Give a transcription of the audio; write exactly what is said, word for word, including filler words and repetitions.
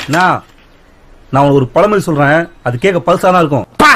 நான் நான் ஒரு பழமொழி சொல்றேன், அது கேட்க பல்சாதான் இருக்கும்.